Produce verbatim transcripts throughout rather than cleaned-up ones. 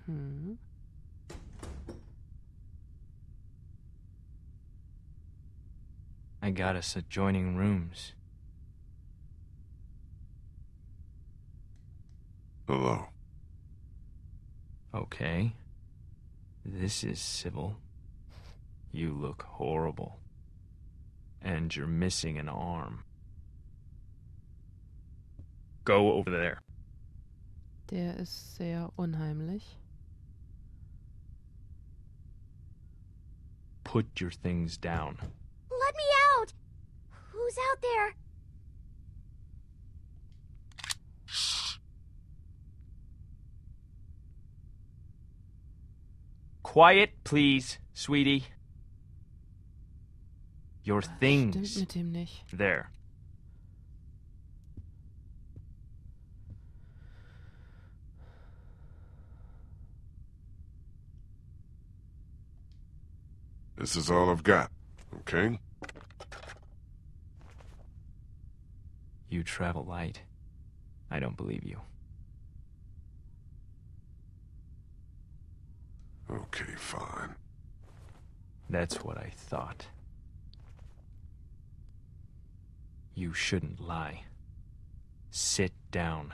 Hm. I got us adjoining rooms. Hello. Okay. This is civil. You look horrible. And you're missing an arm. Go over there. Der ist sehr unheimlich. Put your things down. Let me out! Who's out there? Quiet, please, sweetie. Your Stimmt things. mit dem nicht. There. This is all I've got, okay? You travel light. I don't believe you. Okay, fine. That's what I thought. You shouldn't lie. Sit down.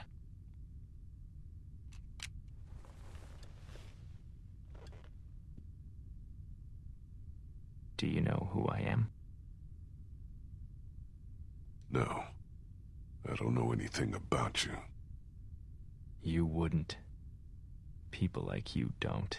Do you know who I am? No. I don't know anything about you. You wouldn't. People like you don't.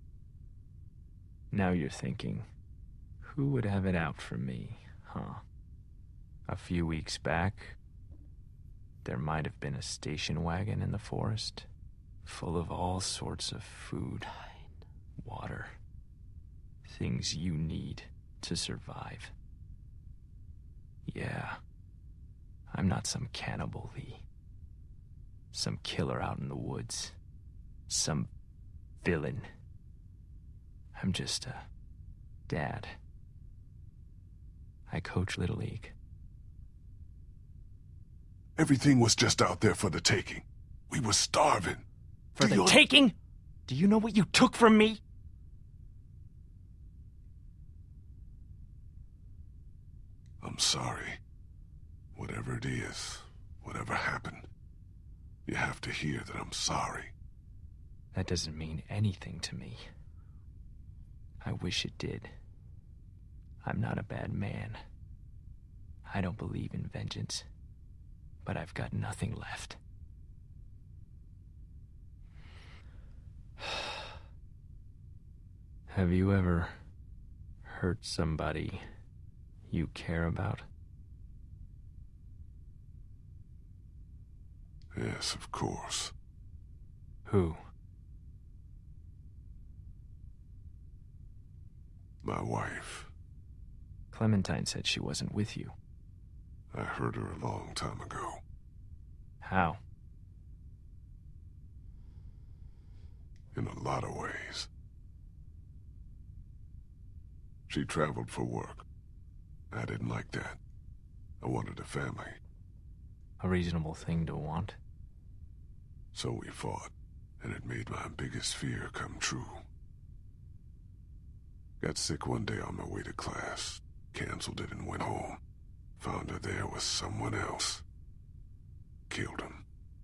Now you're thinking, who would have it out for me, huh? A few weeks back, there might have been a station wagon in the forest, full of all sorts of food, water, things you need to survive. Yeah, I'm not some cannibal, Lee. Some killer out in the woods. Some villain. I'm just a dad. I coach Little League. Everything was just out there for the taking. We were starving. For Do the you- taking? Do you know what you took from me? I'm sorry. Whatever it is, whatever happened, you have to hear that I'm sorry. That doesn't mean anything to me. I wish it did. I'm not a bad man. I don't believe in vengeance, but I've got nothing left. Have you ever hurt somebody you care about? Yes, of course. Who? My wife. Clementine said she wasn't with you. I hurt her a long time ago. How? In a lot of ways. She traveled for work. I didn't like that. I wanted a family. A reasonable thing to want. So we fought, and it made my biggest fear come true. Got sick one day on my way to class. Canceled it and went home. Found her there with someone else. Killed him.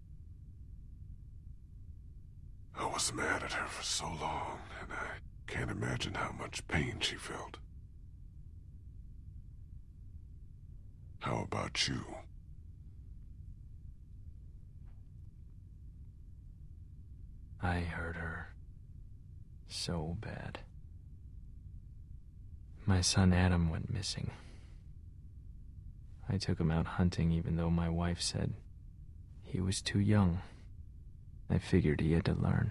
I was mad at her for so long, and I can't imagine how much pain she felt. How about you? I hurt her so bad. My son Adam went missing. I took him out hunting even though my wife said he was too young. I figured he had to learn.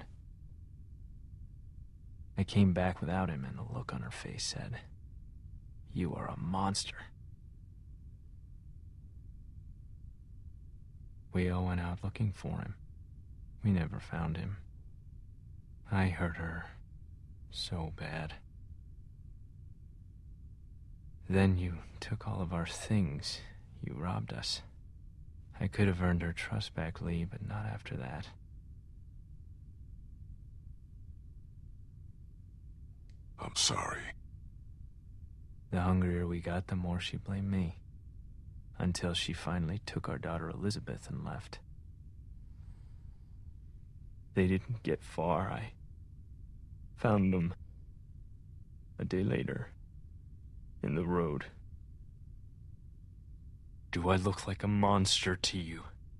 I came back without him, and the look on her face said, "You are a monster." We all went out looking for him. We never found him. I hurt her so bad. Then you took all of our things. You robbed us. I could have earned her trust back, Lee, but not after that. I'm sorry. The hungrier we got, the more she blamed me. Until she finally took our daughter Elizabeth and left. They didn't get far. I found them a day later in the road. Do I look like a monster to you?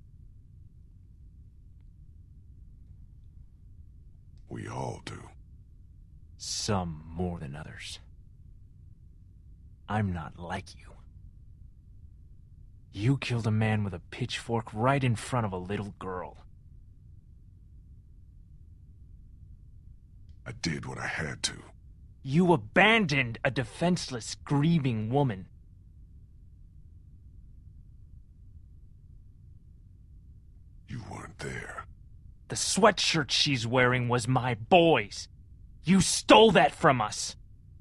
We all do. Some more than others. I'm not like you. You killed a man with a pitchfork right in front of a little girl. I did what I had to. You abandoned a defenseless, grieving woman. You weren't there. The sweatshirt she's wearing was my boy's. You stole that from us.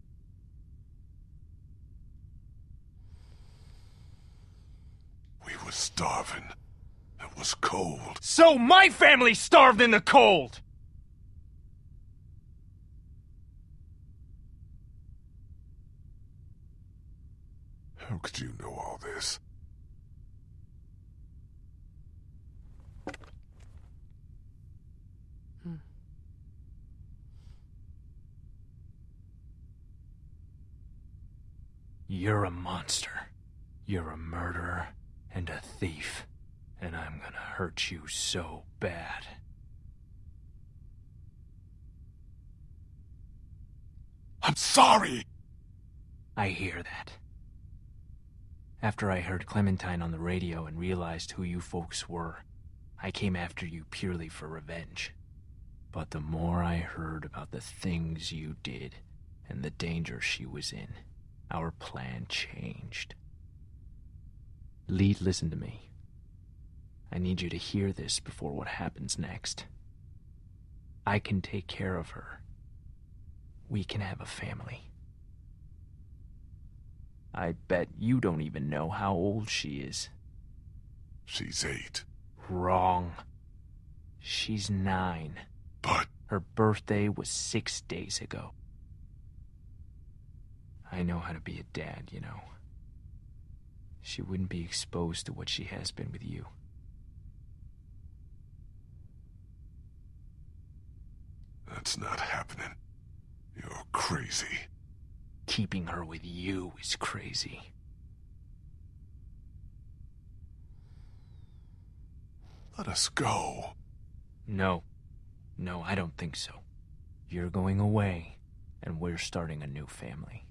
We were starving. It was cold. So my family starved in the cold! How could you know all this? Hm. You're a monster. You're a murderer and a thief. And I'm gonna hurt you so bad. I'm sorry! I hear that. After I heard Clementine on the radio and realized who you folks were, I came after you purely for revenge. But the more I heard about the things you did and the danger she was in, our plan changed. Lee, listen to me. I need you to hear this before what happens next. I can take care of her. We can have a family. I bet you don't even know how old she is. She's eight. Wrong. She's nine. But... Her birthday was six days ago. I know how to be a dad, you know. She wouldn't be exposed to what she has been with you. That's not happening. You're crazy. Keeping her with you is crazy. Let us go. No. No, I don't think so. You're going away, and we're starting a new family.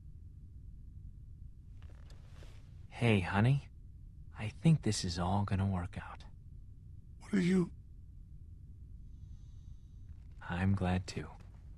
Hey, honey. I think this is all gonna work out. What are you... I'm glad too.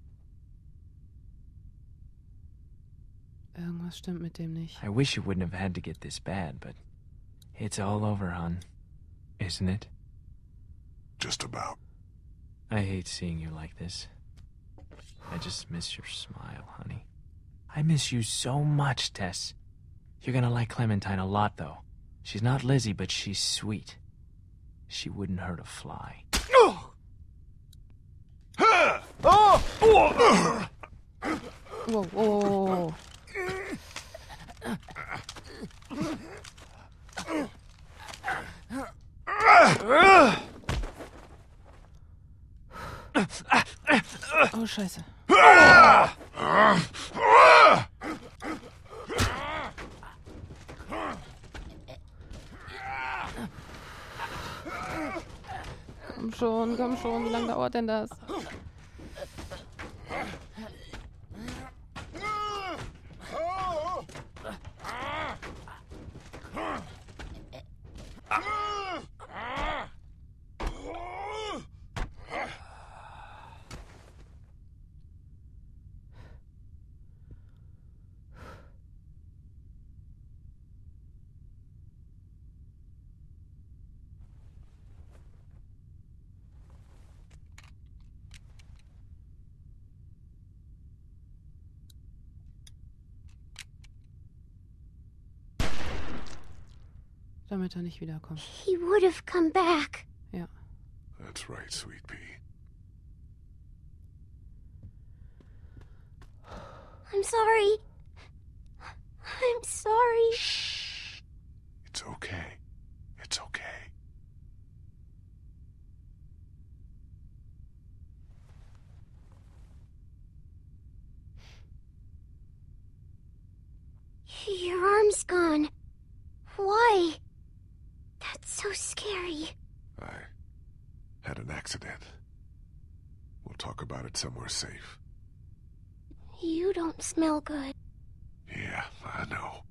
Irgendwas stimmt mit dem nicht. I wish it wouldn't have had to get this bad, but it's all over, hon. Isn't it? Just about. I hate seeing you like this. I just miss your smile, honey. I miss you so much, Tess. You're gonna like Clementine a lot, though. She's not Lizzie, but she's sweet. She wouldn't hurt a fly. Whoa, whoa, whoa, whoa. Oh, Scheiße. Komm schon, komm schon, wie lange dauert denn das? Damit er nicht wiederkommt. He would have come back. Ja. That's right, sweet pea. I'm sorry. I'm sorry. Shh. It's okay. It's okay. Your arm's gone. Why? That's so scary. I had an accident. We'll talk about it somewhere safe. You don't smell good. Yeah, I know.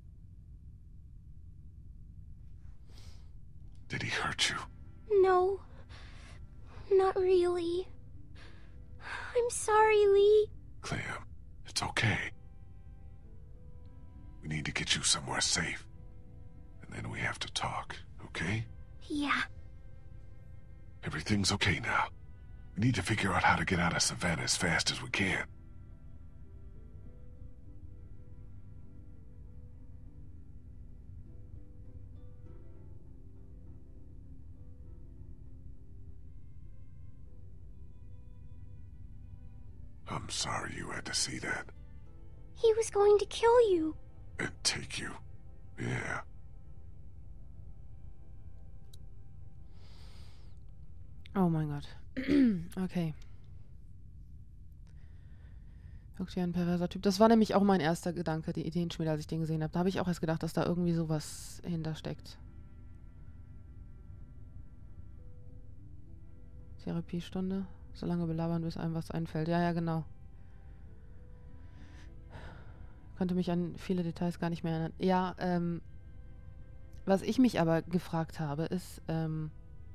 Did he hurt you? No. Not really. I'm sorry, Lee. Clem, it's okay. We need to get you somewhere safe. And then we have to talk, okay? Yeah. Everything's okay now. We need to figure out how to get out of Savannah as fast as we can. I'm sorry you had to see that. He was going to kill you. And take you. Yeah. Oh mein Gott. Okay. Wirklich ein perverser Typ. Das war nämlich auch mein erster Gedanke, die Ideenschmiede, als ich den gesehen habe. Da habe ich auch erst gedacht, dass da irgendwie sowas hintersteckt. Therapiestunde. So lange belabern, bis einem was einfällt. Ja, ja, genau. Konnte mich an viele Details gar nicht mehr erinnern. Ja, ähm, was ich mich aber gefragt habe, ist, ähm,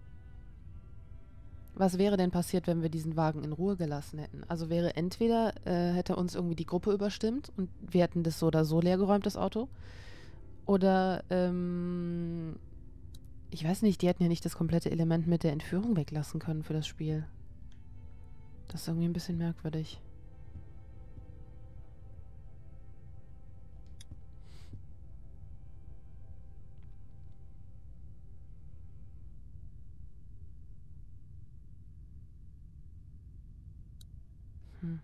was wäre denn passiert, wenn wir diesen Wagen in Ruhe gelassen hätten? Also wäre entweder, äh, hätte uns irgendwie die Gruppe überstimmt und wir hätten das so oder so leergeräumt, das Auto. Oder, ähm, ich weiß nicht, die hätten ja nicht das komplette Element mit der Entführung weglassen können für das Spiel. Das ist irgendwie ein bisschen merkwürdig. Hm.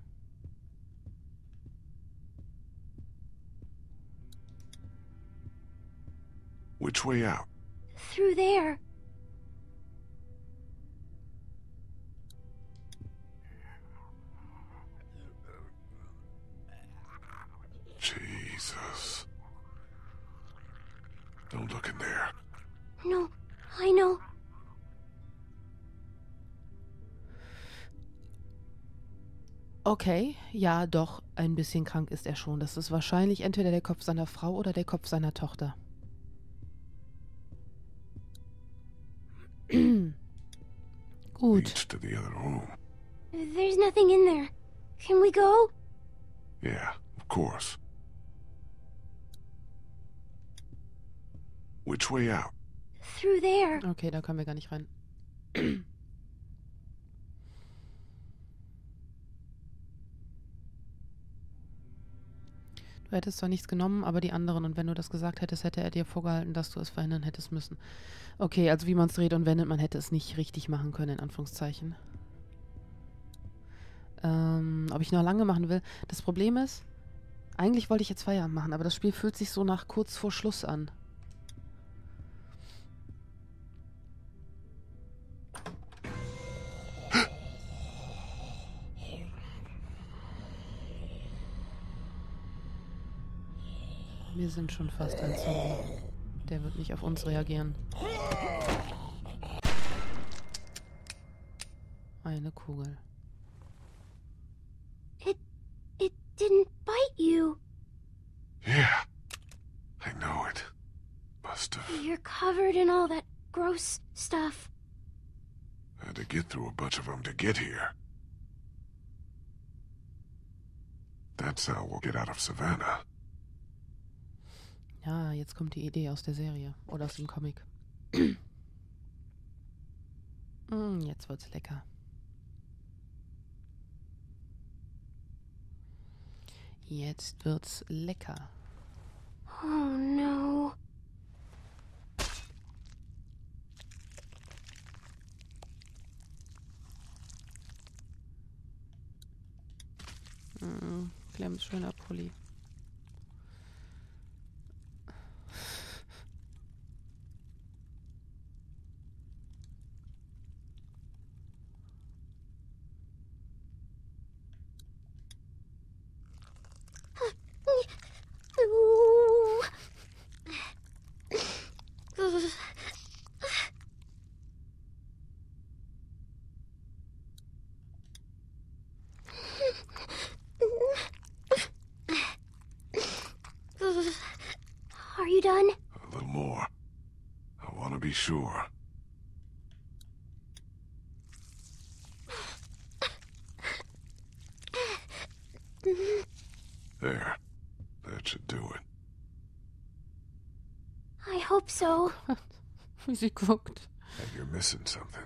Which way out? Through there. Jesus. Don't look in there. No, I know. Okay, ja, doch, ein bisschen krank ist er schon. Das ist wahrscheinlich entweder der Kopf seiner Frau oder der Kopf seiner Tochter. Gut. Leads to the other room. There's nothing in there. Can we go? Yeah, of course. Which way out? Through there. Okay, da können wir gar nicht rein. Du hättest zwar nichts genommen, aber die anderen, und wenn du das gesagt hättest, hätte er dir vorgehalten, dass du es verhindern hättest müssen. Okay, also wie man es dreht und wendet, man hätte es nicht richtig machen können, in Anführungszeichen. Ähm, ob ich noch lange machen will? Das Problem ist, eigentlich wollte ich jetzt Feierabend machen, aber das Spiel fühlt sich so nach kurz vor Schluss an. Wir sind schon fast ein Zombie. Der wird nicht auf uns reagieren. Eine Kugel. It... it didn't bite you. Yeah, I know it. Must have. You're covered in all that gross stuff. Had to get through a bunch of them to get here. That's how we'll get out of Savannah. Ja, jetzt kommt die Idee aus der Serie. Oder aus dem Comic. mm, jetzt wird's lecker. Jetzt wird's lecker. Oh no. Mm, Clems schöner Pulli. Are you done? A little more. I want to be sure. There. That should do it. I hope so. Wie sie guckt. And you're missing something.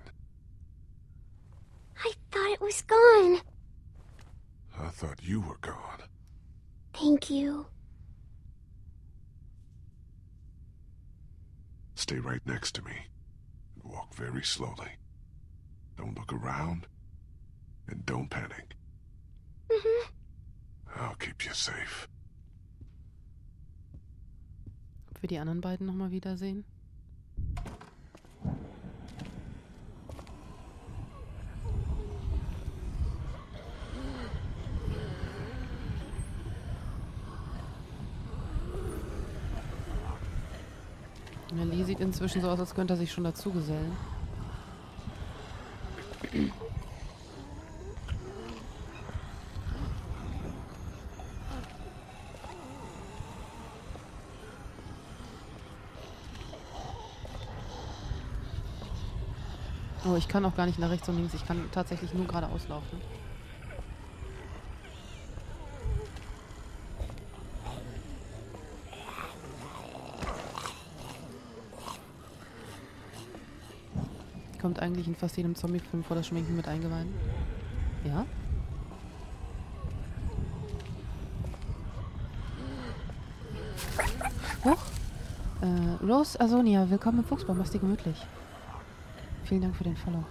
I thought it was gone. I thought you were gone. Thank you. Stay right next to me. And walk very slowly. Don't look around. And don't panic. Mhm. I'll keep you safe. Ob wir die anderen beiden nochmal wiedersehen? Ja, Lee sieht inzwischen so aus, als könnte er sich schon dazu gesellen. Oh, ich kann auch gar nicht nach rechts und links. Ich kann tatsächlich nur geradeaus laufen. Kommt eigentlich in fast jedem Zombie-Film vor das Schminken mit Eingeweiden? Ja? Huch! Äh, Rose Asonia, willkommen im Fuchsbau. Mach's dir gemütlich. Vielen Dank für den Follow.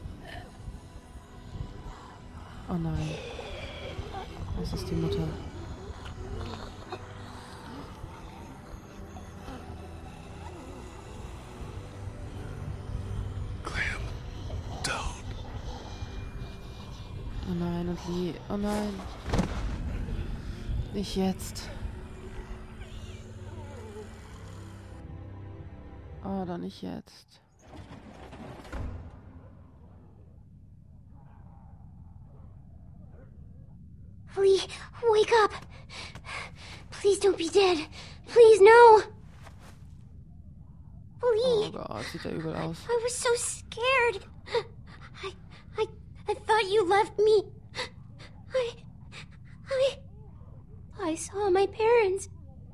Oh nein. Das ist die Mutter. Clem, don't. Oh nein, und Lee. Oh nein. Nicht jetzt. Oh, doch nicht jetzt. Lee, wake up. Please don't be dead. Please, no. Lee, Oh Gott, sieht ja übel aus. I was so scared. I, I, I thought you left me. I, I, I saw my parents.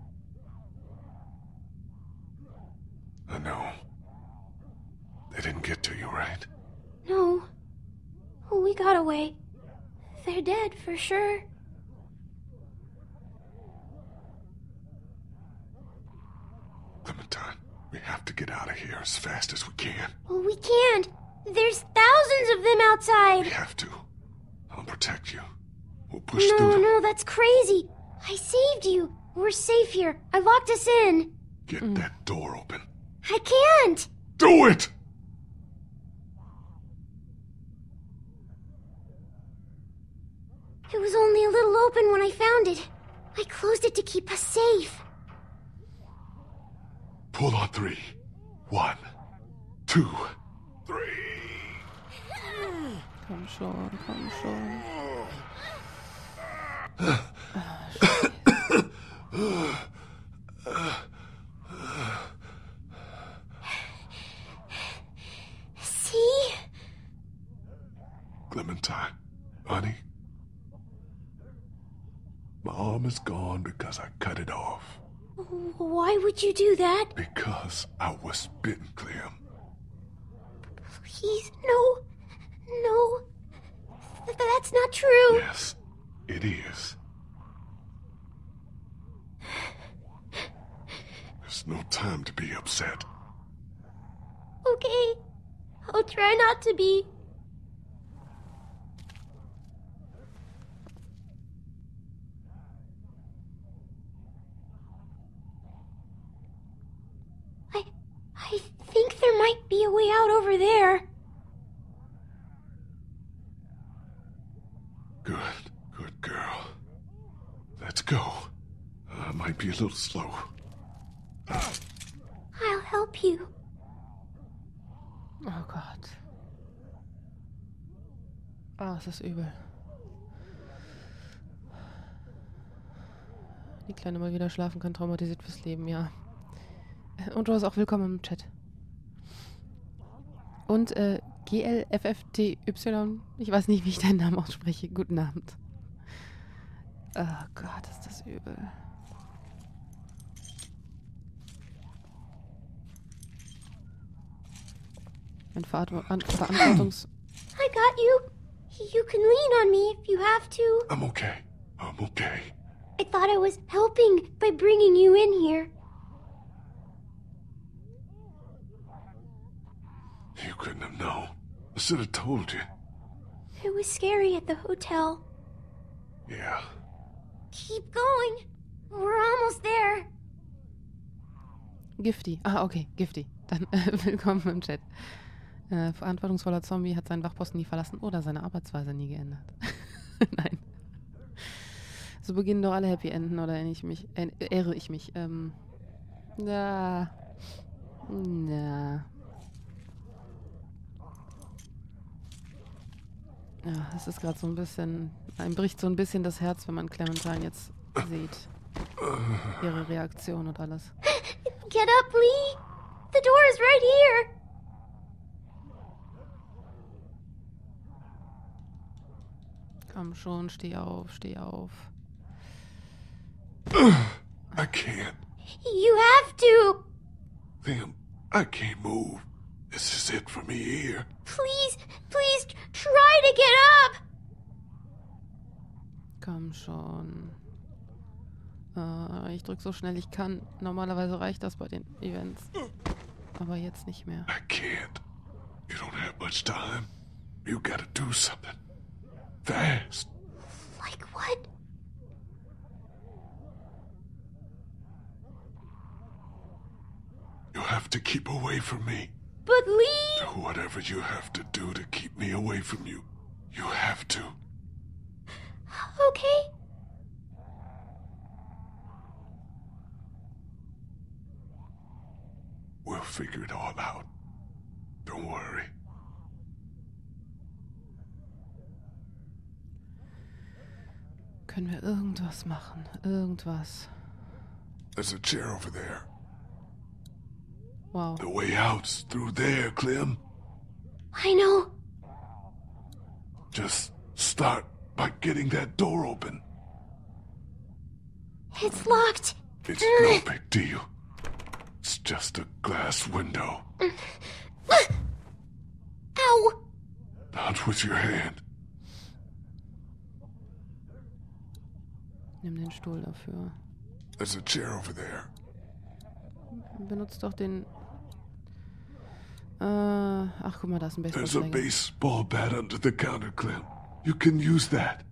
I know. They didn't get to you, right? No. We got away. They're dead for sure. Clementine, we have to get out of here as fast as we can. Well, we can't. There's thousands of them outside. We have to. I'll protect you. We'll push No, through them. no, that's crazy. I saved you. We're safe here. I locked us in. Get that door open. I can't. Do it! It was only a little open when I found it. I closed it to keep us safe. Pull on three. One, two, three. Komm schon, komm schon. See? Clementine, honey. My arm is gone because I cut it off. Why would you do that? Because I was bitten, Clem. Please, no. No. Th- that's not true. Yes, it is. There's no time to be upset. Okay. I'll try not to be. be a way out over there. Good, good girl. Let's go. I might be a little slow. I'll help you. Oh Gott. Ah, es ist übel. Die Kleine mal wieder schlafen kann, traumatisiert fürs Leben, ja. Und du bist auch willkommen im Chat. Und äh, G L F F T Y, ich weiß nicht, wie ich deinen Namen ausspreche. Guten Abend. Oh Gott, ist das übel. Ein Verantw An Verantwortungs... I got you. You can lean on me if you have to. I'm okay. I'm okay. I thought I was helping by bringing you in here. You couldn't have known. I should have told you. It was scary at the hotel. Yeah. Keep going. We're almost there. Gifty. Ah, okay, Gifty. Dann äh, willkommen im Chat. Äh, verantwortungsvoller Zombie hat seinen Wachposten nie verlassen oder seine Arbeitsweise nie geändert. Nein. So beginnen doch alle Happy Enden, oder erinnere ich mich, äh, irre ich mich. Ähm, na, na. Ja, es ist gerade so ein bisschen, einem bricht so ein bisschen das Herz, wenn man Clementine jetzt sieht. Ihre Reaktion und alles. Get up, Lee. The door is right here. Komm schon, steh auf, steh auf. I can't. You have to. Liam, I can't move. This is it for me here. Please, please try to get up. Komm schon. Äh, ich drück so schnell ich kann. Normalerweise reicht das bei den Events. Aber jetzt nicht mehr. I can't. You don't have much time. You gotta do something. Fast. Like what? You have to keep away from me. But Lee... Do whatever you have to do to keep me away from you. You have to. Okay. We'll figure it all out. Don't worry. Können wir irgendwas machen? Irgendwas. There's a chair over there. Wow. The way out's through there, Clem. I know. Just start by getting that door open. It's locked. It's no big deal. It's just a glass window. Ow! Not with your hand. Nimm den Stuhl dafür. There's a chair over there. Benutzt doch den... Äh, ach, guck mal, da ist ein There's a Baseballschläger. baseball bat under the counter, Clem. You can use that.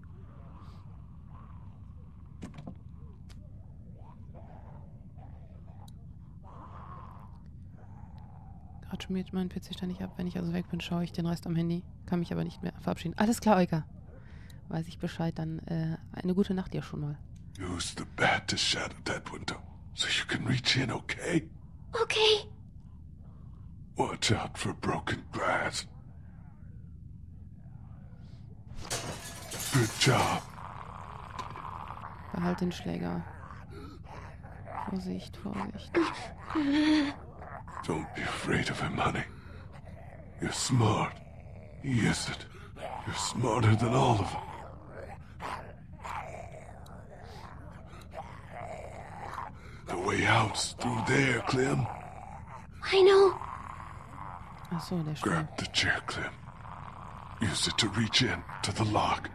Gerade schmiert mein P C ständig ab. Wenn ich also weg bin, schaue ich den Rest am Handy. Kann mich aber nicht mehr verabschieden. Alles klar, Euka. Weiß ich Bescheid, dann äh, eine gute Nacht dir schon mal. Use the bat to shatter that window so you can reach in, okay? Okay. Watch out for broken glass. Good job. Behalt den Schläger. Vorsicht, Vorsicht. Don't be afraid of him, honey. You're smart. He isn't. You're smarter than all of them. The way out's through there, Clem. I know. Ach so, der Stuhl. Grab the chair, Clem. Use it to reach in to the lock.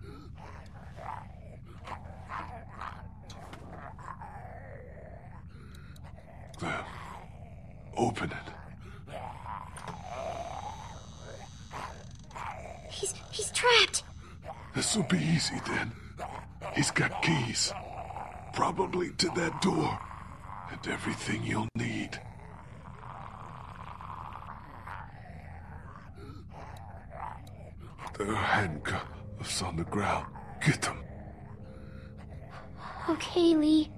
Clem, open it. He's he's trapped. This'll be easy then. He's got keys. Probably to that door. And everything you'll need. There are handcuffs on the ground. Get them. Okay, Lee.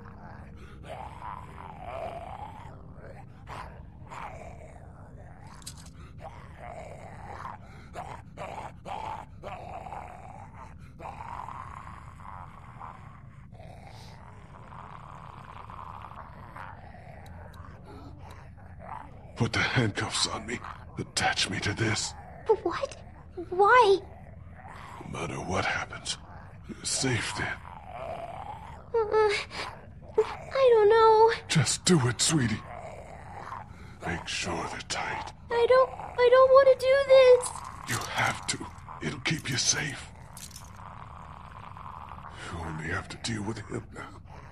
Put the handcuffs on me. Attach me to this. What? Why? No matter what happens, you're safe then. Uh, I don't know. Just do it, sweetie. Make sure they're tight. I don't... I don't want to do this. You have to. It'll keep you safe. You only have to deal with him now.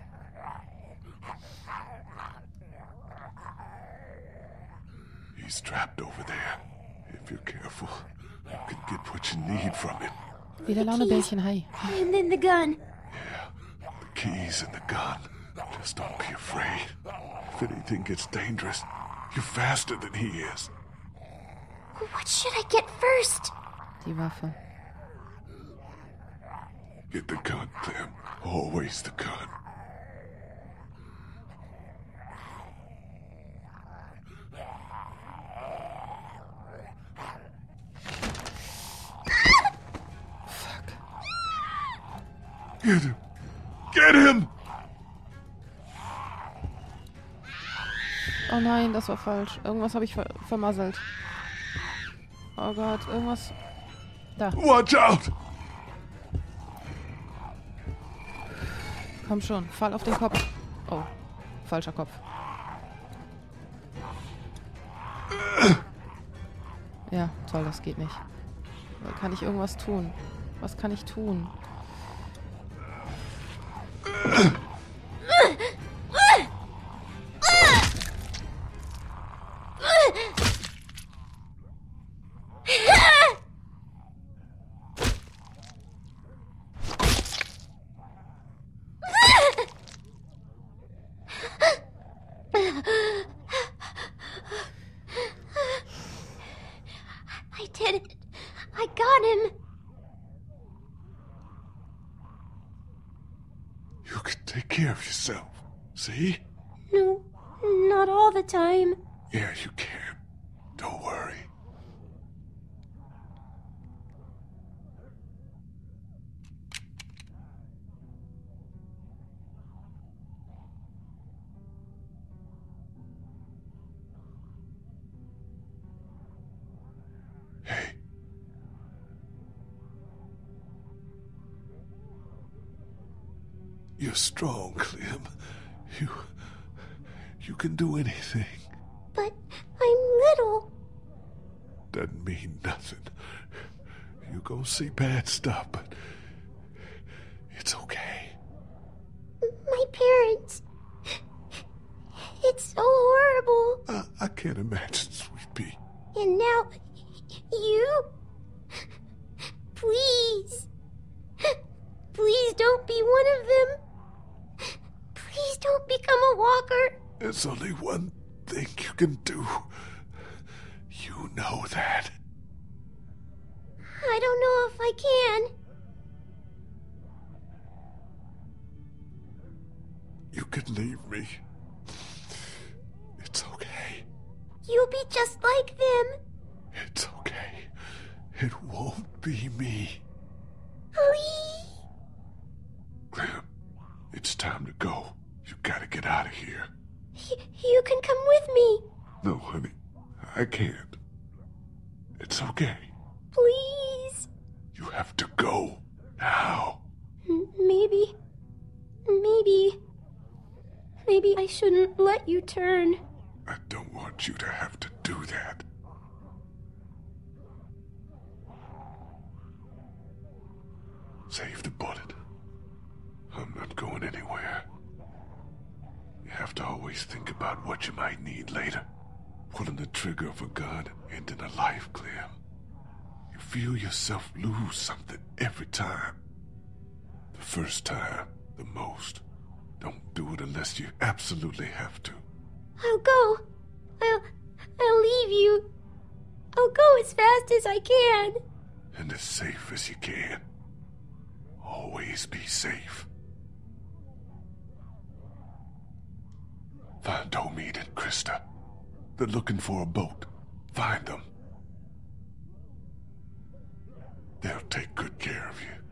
He's trapped over there. If you're careful, you can get what you need from him. Wieder Launebärchen, hi. And then the gun. Yeah, the keys and the gun. Just don't be afraid. If anything gets dangerous, you're faster than he is. What should I get first? Die Waffe. Get the gun, Clem. Always the gun. Fuck. Get him! Get him! Oh nein, das war falsch. Irgendwas habe ich ver vermasselt. Oh Gott, irgendwas... Da, Watch out! komm schon. Fall auf den Kopf. Oh, falscher Kopf. Ja, toll, das geht nicht. Kann ich irgendwas tun? Was kann ich tun? I did it. I got him. You can take care of yourself. See? No, not all the time. Yeah, you can. Don't worry. Hey. You're strong, Clem. You... You can do anything. But I'm little. Doesn't mean nothing. You gonna see bad stuff, but... It's okay. My parents. It's so horrible. I, I can't imagine, sweet pea. And now, you? Please. Please don't be one of them. Please don't become a walker. There's only one thing you can do. You know that. I don't know if I can. You can leave me. It's okay. You'll be just like them. It's okay. It won't be me. Lee. Clem, it's time to go. You gotta get out of here. Y- you can come with me. No, honey, I can't. It's okay. Please. You have to go now. M- maybe. Maybe. Maybe I shouldn't let you turn. I don't want you to have to do that. Save the bullet. I'm not going anywhere. You have to always think about what you might need later. Pulling the trigger of a gun and ending a life, Clem. You feel yourself lose something every time. The first time, the most. Don't do it unless you absolutely have to. I'll go. I'll. I'll leave you. I'll go as fast as I can. and as safe as you can. Always be safe. Find Omid and Krista. They're looking for a boat. Find them. They'll take good care of you.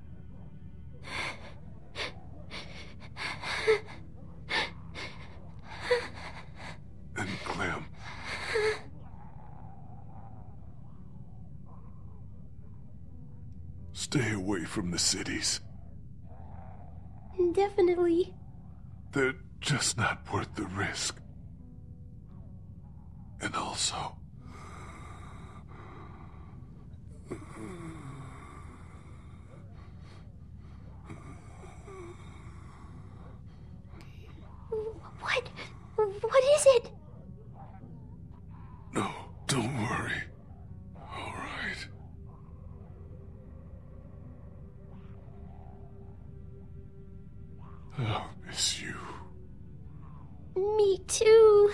And Clem. Stay away from the cities. Definitely. They're just not worth the risk. And also... What? What is it? No, don't worry. All right. I'll miss you. Me too.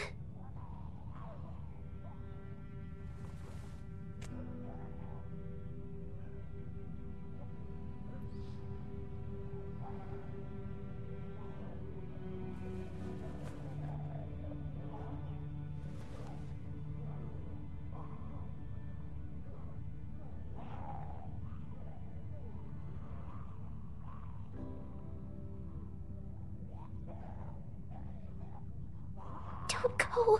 Don't go.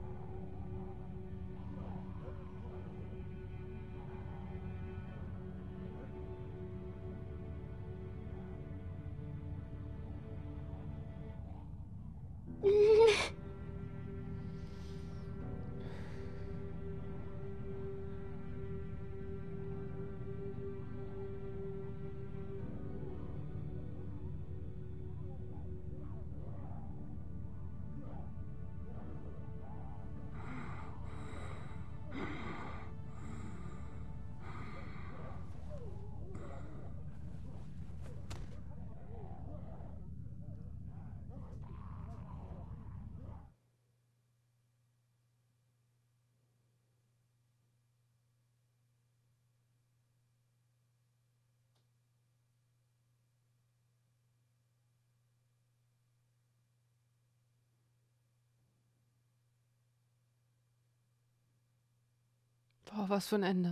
Boah, was für ein Ende.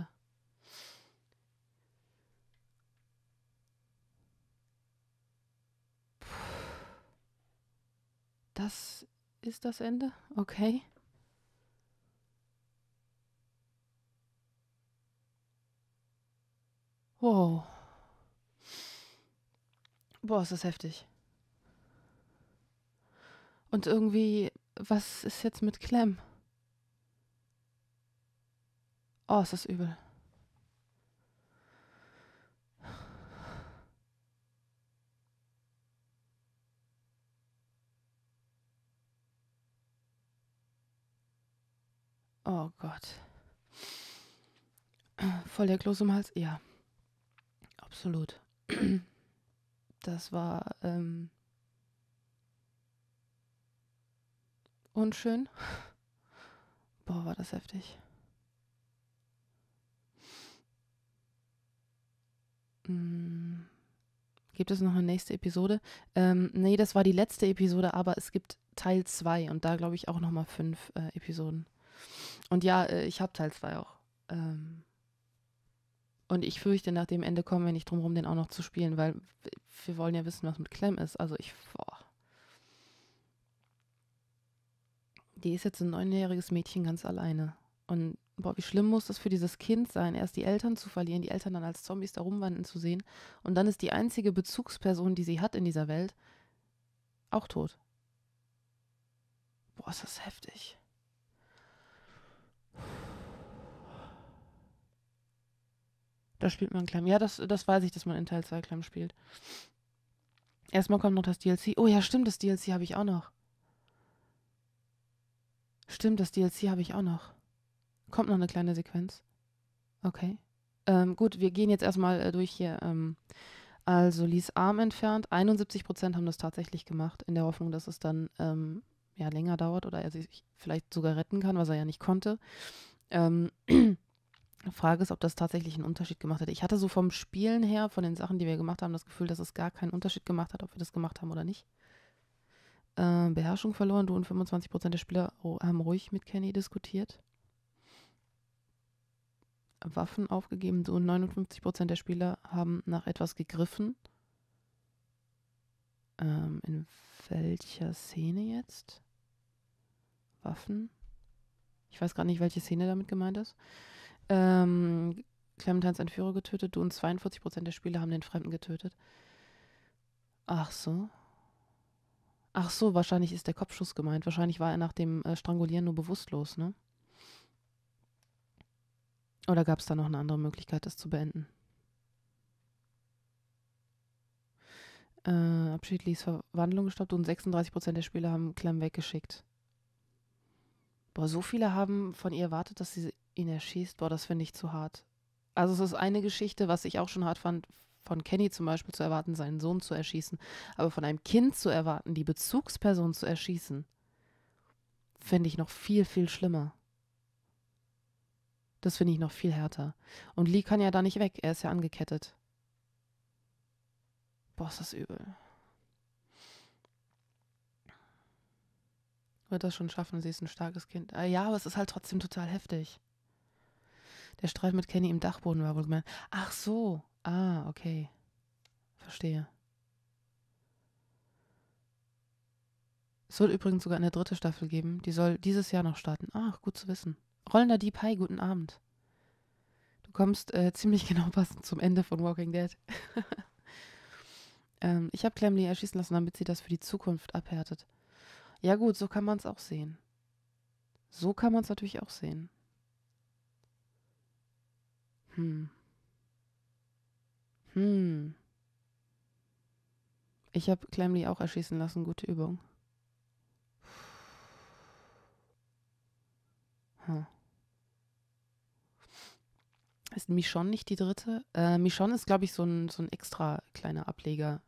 Das ist das Ende? Okay. Wow. Boah, ist das heftig. Und irgendwie, was ist jetzt mit Clem? Oh, ist das übel. Oh Gott. Voll der Kloß im Hals? Ja. Absolut. Das war ähm, unschön. Boah, war das heftig. Hm. Gibt es noch eine nächste Episode? Ähm, nee, das war die letzte Episode, aber es gibt Teil zwei und da glaube ich auch nochmal fünf äh, Episoden. Und ja, äh, ich habe Teil zwei auch. Ähm, und ich fürchte, nach dem Ende kommen wir nicht drum rum, den auch noch zu spielen, weil w- wir wollen ja wissen, was mit Clem ist. Also ich, boah. Die ist jetzt ein neunjähriges Mädchen ganz alleine. Und boah, wie schlimm muss das für dieses Kind sein, erst die Eltern zu verlieren, die Eltern dann als Zombies da rumwandeln zu sehen. Und dann ist die einzige Bezugsperson, die sie hat in dieser Welt, auch tot. Boah, ist das heftig. Da spielt man Clem. Ja, das, das weiß ich, dass man in Teil zwei Clem spielt. Erstmal kommt noch das D L C. Oh ja, stimmt, das D L C habe ich auch noch. Stimmt, das D L C habe ich auch noch. Kommt noch eine kleine Sequenz. Okay. Ähm, gut, wir gehen jetzt erstmal äh, durch hier. Ähm, also Lies Arm entfernt. einundsiebzig Prozent haben das tatsächlich gemacht, in der Hoffnung, dass es dann ähm, ja, länger dauert oder er sich vielleicht sogar retten kann, was er ja nicht konnte. Ähm, Frage ist, ob das tatsächlich einen Unterschied gemacht hätte. Ich hatte so vom Spielen her, von den Sachen, die wir gemacht haben, das Gefühl, dass es gar keinen Unterschied gemacht hat, ob wir das gemacht haben oder nicht. Äh, Beherrschung verloren, du und fünfundzwanzig Prozent der Spieler ru- haben ruhig mit Kenny diskutiert. Waffen aufgegeben, du und neunundfünfzig Prozent der Spieler haben nach etwas gegriffen. Ähm, in welcher Szene jetzt? Waffen? Ich weiß gerade nicht, welche Szene damit gemeint ist. Ähm, Clementines Entführer getötet, du und zweiundvierzig Prozent der Spieler haben den Fremden getötet. Ach so. Ach so, wahrscheinlich ist der Kopfschuss gemeint. Wahrscheinlich war er nach dem äh, Strangulieren nur bewusstlos, ne? Oder gab es da noch eine andere Möglichkeit, das zu beenden? Äh, Abschied ließ Verwandlung gestoppt und sechsunddreißig Prozent der Spieler haben Clem weggeschickt. Boah, so viele haben von ihr erwartet, dass sie ihn erschießt. Boah, das finde ich zu hart. Also es ist eine Geschichte, was ich auch schon hart fand, von Kenny zum Beispiel zu erwarten, seinen Sohn zu erschießen. Aber von einem Kind zu erwarten, die Bezugsperson zu erschießen, finde ich noch viel, viel schlimmer. Das finde ich noch viel härter. Und Lee kann ja da nicht weg, er ist ja angekettet. Boah, ist das übel. Wird das schon schaffen, sie ist ein starkes Kind. Ah, ja, aber es ist halt trotzdem total heftig. Der Streit mit Kenny im Dachboden war wohl gemeint. Ach so. Ah, okay. Verstehe. Es wird übrigens sogar eine dritte Staffel geben. Die soll dieses Jahr noch starten. Ach, gut zu wissen. Rollender Deep Hi, guten Abend. Du kommst äh, ziemlich genau passend zum Ende von Walking Dead. ähm, ich habe Clem Lee erschießen lassen, damit sie das für die Zukunft abhärtet. Ja gut, so kann man es auch sehen. So kann man es natürlich auch sehen. Hm. Hm. Ich habe Clem Lee auch erschießen lassen. Gute Übung. Hm. Ist Michonne nicht die dritte? Äh, Michonne ist, glaube ich, so ein, so ein extra kleiner Ableger.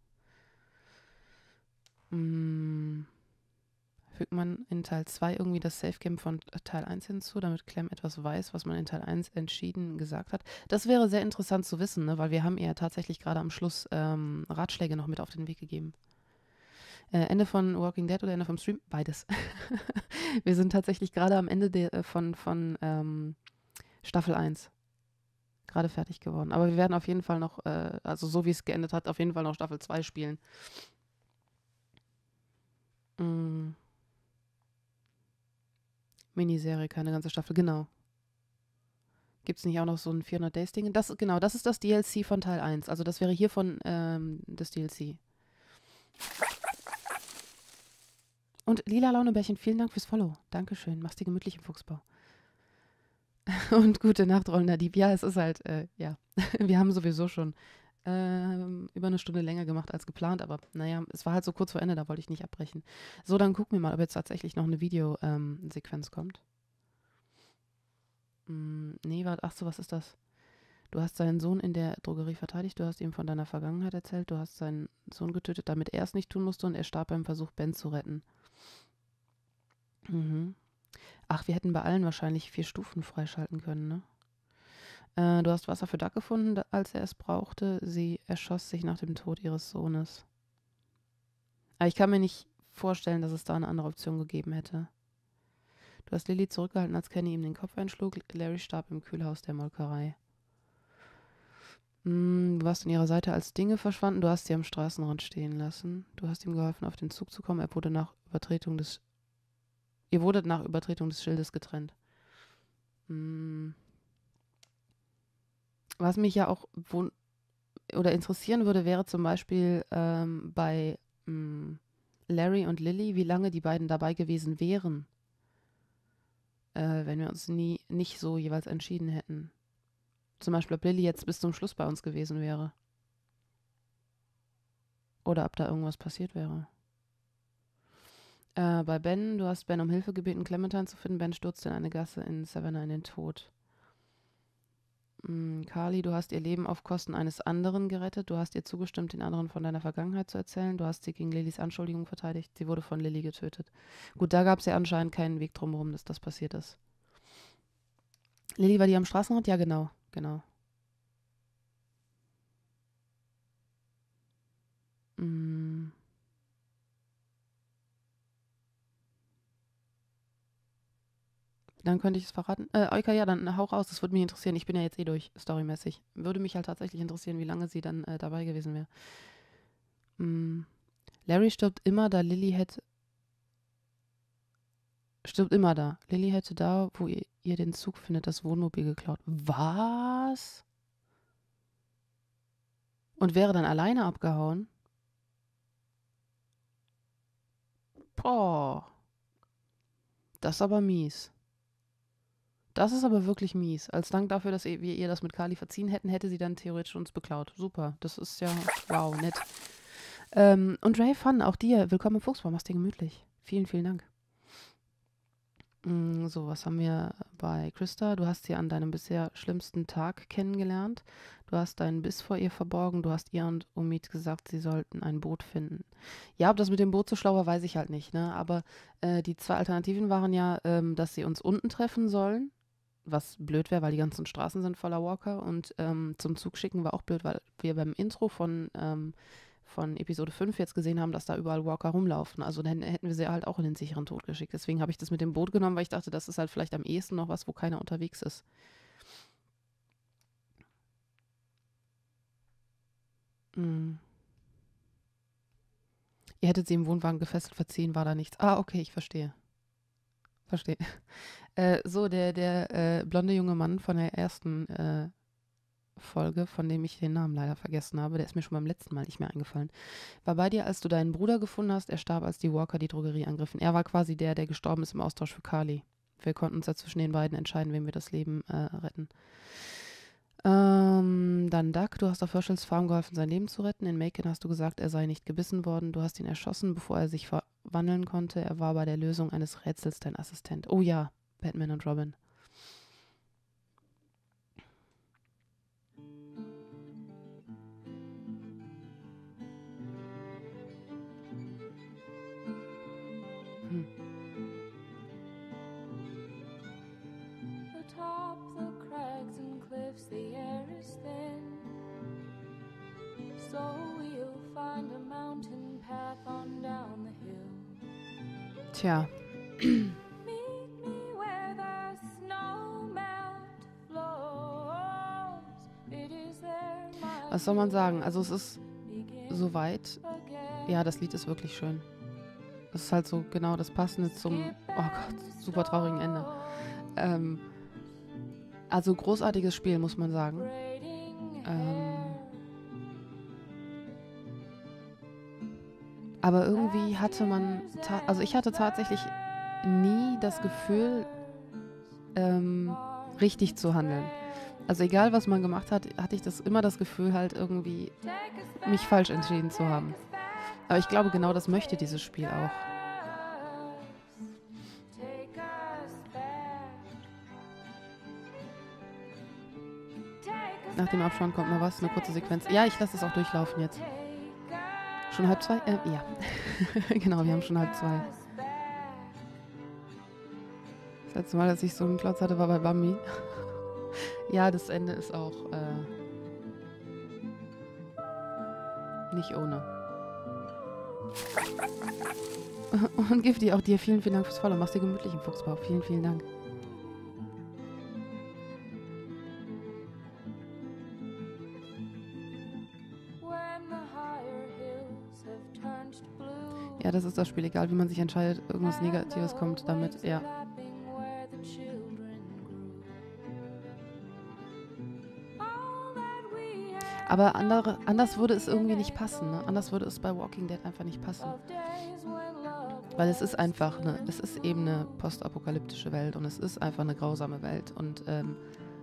Hm. Fügt man in Teil zwei irgendwie das Safe-Game von Teil eins hinzu, damit Clem etwas weiß, was man in Teil eins entschieden gesagt hat? Das wäre sehr interessant zu wissen, ne? Weil wir haben ihr tatsächlich gerade am Schluss ähm, Ratschläge noch mit auf den Weg gegeben. Äh, Ende von Walking Dead oder Ende vom Stream? Beides. Wir sind tatsächlich gerade am Ende der, äh, von, von ähm, Staffel eins. Gerade fertig geworden. Aber wir werden auf jeden Fall noch, äh, also so wie es geendet hat, auf jeden Fall noch Staffel zwei spielen. Mm. Miniserie, keine ganze Staffel, genau. Gibt es nicht auch noch so ein vierhundert Days Ding? Das, genau, das ist das D L C von Teil eins. Also das wäre hiervon ähm, das D L C. Und Lila Launebärchen, vielen Dank fürs Follow. Dankeschön. Mach's dir gemütlich im Fuchsbau. Und gute Nacht, Rollender Dieb. Ja, es ist halt, äh, ja. Wir haben sowieso schon ähm, über eine Stunde länger gemacht als geplant, aber naja, es war halt so kurz vor Ende, da wollte ich nicht abbrechen. So, dann gucken wir mal, ob jetzt tatsächlich noch eine Videosequenz ähm, kommt. Hm, nee, warte, ach so, was ist das? Du hast seinen Sohn in der Drogerie verteidigt, du hast ihm von deiner Vergangenheit erzählt, du hast seinen Sohn getötet, damit er es nicht tun musste und er starb beim Versuch, Ben zu retten. Mhm. Ach, wir hätten bei allen wahrscheinlich vier Stufen freischalten können, ne? Äh, du hast Wasser für Duck gefunden, da- als er es brauchte. Sie erschoss sich nach dem Tod ihres Sohnes. Aber ich kann mir nicht vorstellen, dass es da eine andere Option gegeben hätte. Du hast Lilly zurückgehalten, als Kenny ihm den Kopf einschlug. Larry starb im Kühlhaus der Molkerei. Hm, du warst an ihrer Seite, als Dinge verschwanden. Du hast sie am Straßenrand stehen lassen. Du hast ihm geholfen, auf den Zug zu kommen. Er wurde nach Übertretung des... Ihr wurdet nach Übertretung des Schildes getrennt. Hm. Was mich ja auch wun- oder interessieren würde, wäre zum Beispiel ähm, bei mh, Larry und Lilly, wie lange die beiden dabei gewesen wären, äh, wenn wir uns nie nicht so jeweils entschieden hätten. Zum Beispiel, ob Lilly jetzt bis zum Schluss bei uns gewesen wäre. Oder ob da irgendwas passiert wäre. Äh, bei Ben, du hast Ben um Hilfe gebeten, Clementine zu finden. Ben stürzte in eine Gasse in Savannah in den Tod. Mm, Carly, du hast ihr Leben auf Kosten eines anderen gerettet. Du hast ihr zugestimmt, den anderen von deiner Vergangenheit zu erzählen. Du hast sie gegen Lillys Anschuldigung verteidigt. Sie wurde von Lilly getötet. Gut, da gab es ja anscheinend keinen Weg drumherum, dass das passiert ist. Lilly war die am Straßenrand? Ja, genau, genau. Mm. Dann könnte ich es verraten. Äh, Euka, ja, dann hau raus, das würde mich interessieren. Ich bin ja jetzt eh durch, storymäßig. Würde mich halt tatsächlich interessieren, wie lange sie dann äh, dabei gewesen wäre. Mm. Larry stirbt immer, da Lilly hätte... Stirbt immer da. Lilly hätte da, wo ihr, ihr den Zug findet, das Wohnmobil geklaut. Was? Und wäre dann alleine abgehauen? Boah. Das ist aber mies. Das ist aber wirklich mies. Als Dank dafür, dass wir ihr das mit Kali verziehen hätten, hätte sie dann theoretisch uns beklaut. Super. Das ist ja, wow, nett. Ähm, und Ray Fun, auch dir. Willkommen im Fuchsbau. Mach's dir gemütlich. Vielen, vielen Dank. Mm, so, was haben wir bei Christa? Du hast sie an deinem bisher schlimmsten Tag kennengelernt. Du hast deinen Biss vor ihr verborgen. Du hast ihr und Omid gesagt, sie sollten ein Boot finden. Ja, ob das mit dem Boot so schlau war, weiß ich halt nicht. Ne? Aber äh, die zwei Alternativen waren ja, ähm, dass sie uns unten treffen sollen, was blöd wäre, weil die ganzen Straßen sind voller Walker. Und ähm, zum Zug schicken war auch blöd, weil wir beim Intro von, ähm, von Episode fünf jetzt gesehen haben, dass da überall Walker rumlaufen. Also dann hätten wir sie halt auch in den sicheren Tod geschickt. Deswegen habe ich das mit dem Boot genommen, weil ich dachte, das ist halt vielleicht am ehesten noch was, wo keiner unterwegs ist. Mm. Ihr hättet sie im Wohnwagen gefesselt, verziehen, war da nichts. Ah, okay, ich verstehe. Verstehe. Äh, so, der, der äh, blonde junge Mann von der ersten äh, Folge, von dem ich den Namen leider vergessen habe, der ist mir schon beim letzten Mal nicht mehr eingefallen, war bei dir, als du deinen Bruder gefunden hast. Er starb, als die Walker die Drogerie angriffen. Er war quasi der, der gestorben ist im Austausch für Kali. Wir konnten uns ja zwischen den beiden entscheiden, wem wir das Leben äh, retten. Ähm, dann Doug, du hast auf Herschels Farm geholfen, sein Leben zu retten. In Macon hast du gesagt, er sei nicht gebissen worden. Du hast ihn erschossen, bevor er sich verwandeln konnte. Er war bei der Lösung eines Rätsels dein Assistent. Oh ja, Batman und Robin. Hm. Atop the crags and cliffs, the air is thin. So we'll find a mountain path on down the hill. Tja. Meet me where the snow melt flows. It is there my Was soll man sagen? Also es ist begins soweit. again. Ja, das Lied ist wirklich schön. Das ist halt so genau das Passende zum, oh Gott, super traurigen Ende. Ähm, also großartiges Spiel, muss man sagen. Ähm, aber irgendwie hatte man, ta- also ich hatte tatsächlich nie das Gefühl, ähm, richtig zu handeln. Also egal, was man gemacht hat, hatte ich das immer das Gefühl, halt irgendwie mich falsch entschieden zu haben. Aber ich glaube, genau das möchte dieses Spiel auch. Nach dem Abspann kommt noch was, eine kurze Sequenz. Ja, ich lasse es auch durchlaufen jetzt. Schon halb zwei? Äh, ja. Genau, wir haben schon halb zwei. Das letzte Mal, dass ich so einen Klotz hatte, war bei Bambi. Ja, das Ende ist auch äh, nicht ohne. Und Gifty, auch dir vielen, vielen Dank fürs Follow. Mach's dir gemütlich im Fuchsbau. Vielen, vielen Dank. Ja, das ist das Spiel. Egal, wie man sich entscheidet, irgendwas Negatives kommt damit. Ja. Aber andere, anders würde es irgendwie nicht passen. Ne? Anders würde es bei Walking Dead einfach nicht passen. Weil es ist einfach eine, es ist eben eine postapokalyptische Welt und es ist einfach eine grausame Welt. Und ähm,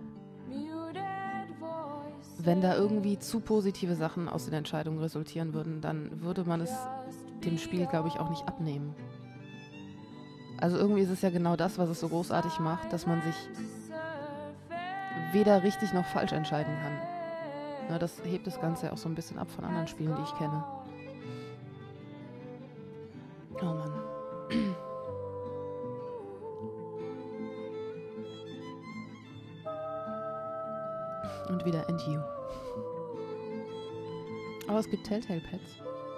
wenn da irgendwie zu positive Sachen aus den Entscheidungen resultieren würden, dann würde man es dem Spiel, glaube ich, auch nicht abnehmen. Also irgendwie ist es ja genau das, was es so großartig macht, dass man sich weder richtig noch falsch entscheiden kann. Na, das hebt das Ganze ja auch so ein bisschen ab von anderen Spielen, die ich kenne. Oh Mann. Und wieder and you. Aber es gibt Telltale Pets.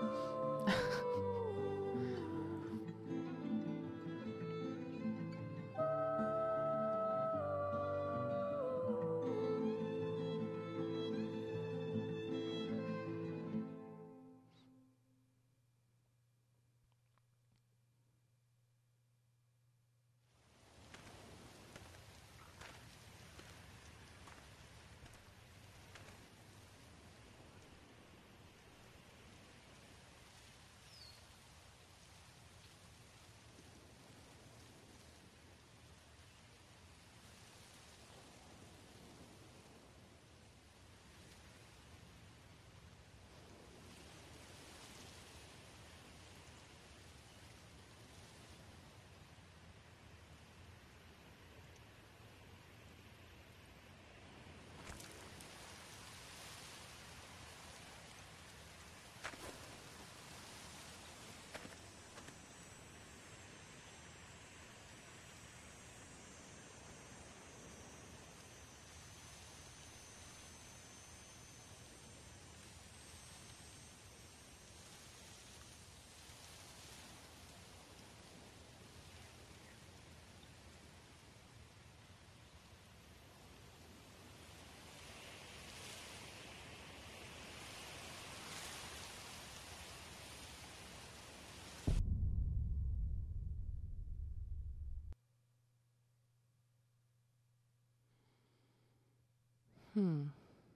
Hm.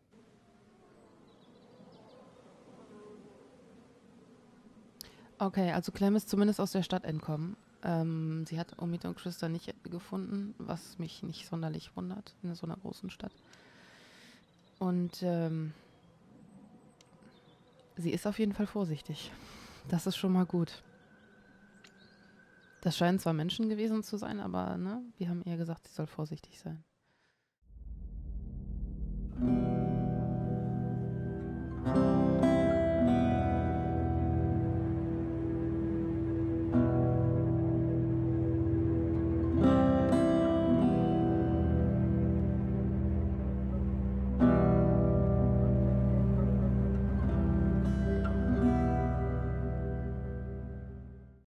Okay, also Clem ist zumindest aus der Stadt entkommen. Ähm, sie hat Omid und Christa nicht gefunden, was mich nicht sonderlich wundert in so einer großen Stadt. Und ähm, sie ist auf jeden Fall vorsichtig. Das ist schon mal gut. Das scheinen zwar Menschen gewesen zu sein, aber ne, wir haben ihr gesagt, sie soll vorsichtig sein.